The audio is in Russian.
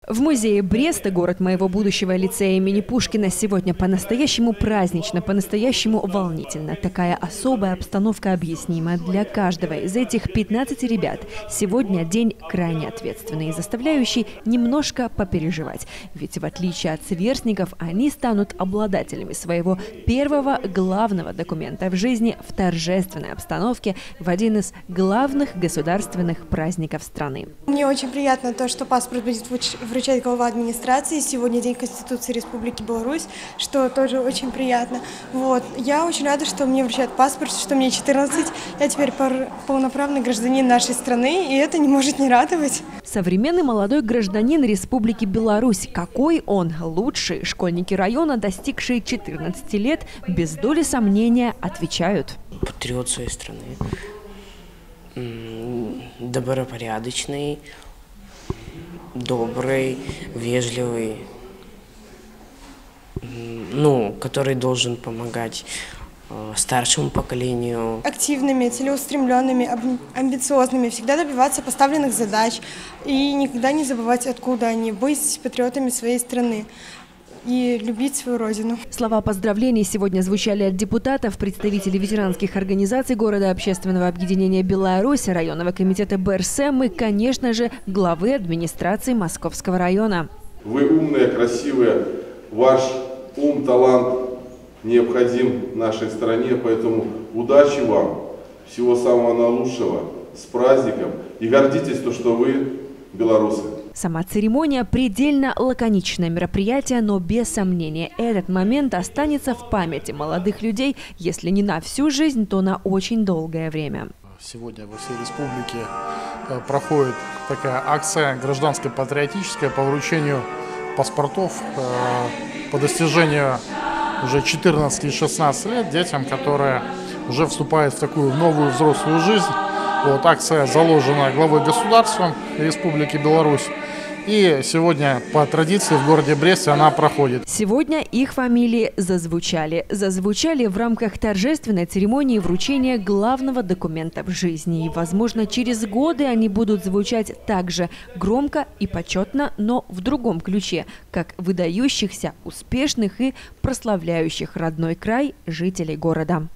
В музее Бреста, город моего будущего лицея имени Пушкина, сегодня по-настоящему празднично, по-настоящему волнительно. Такая особая обстановка объяснима для каждого из этих 15 ребят. Сегодня день крайне ответственный и заставляющий немножко попереживать. Ведь в отличие от сверстников, они станут обладателями своего первого главного документа в жизни в торжественной обстановке в один из главных государственных праздников страны. Мне очень приятно то, что паспорт будет вручать глава администрации. Сегодня День Конституции Республики Беларусь, что тоже очень приятно. Я очень рада, что мне вручают паспорт, что мне 14. Я теперь полноправный гражданин нашей страны, и это не может не радовать. Современный молодой гражданин Республики Беларусь. Какой он? Лучший. Школьники района, достигшие 14 лет, без доли сомнения отвечают. Патриот своей страны, добропорядочный, добрый, вежливый, который должен помогать старшему поколению. Активными, целеустремленными, амбициозными, всегда добиваться поставленных задач и никогда не забывать, откуда они, быть патриотами своей страны и любить свою родину. Слова поздравлений сегодня звучали от депутатов, представителей ветеранских организаций города, общественного объединения «Беларусь», районного комитета БРСМ и, конечно же, главы администрации Московского района. Вы умные, красивые, ваш ум, талант необходим нашей стране, поэтому удачи вам, всего самого наилучшего, с праздником и гордитесь, что вы белорусы. Сама церемония – предельно лаконичное мероприятие, но без сомнения этот момент останется в памяти молодых людей, если не на всю жизнь, то на очень долгое время. Сегодня во всей республике проходит такая акция гражданско-патриотическая по вручению паспортов по достижению уже 14 и 16 лет детям, которые уже вступают в такую новую взрослую жизнь. Акция заложена главой государства Республики Беларусь. И сегодня по традиции в городе Бресте она проходит. Сегодня их фамилии зазвучали. Зазвучали в рамках торжественной церемонии вручения главного документа в жизни. И, возможно, через годы они будут звучать так же громко и почетно, но в другом ключе, как выдающихся, успешных и прославляющих родной край жителей города.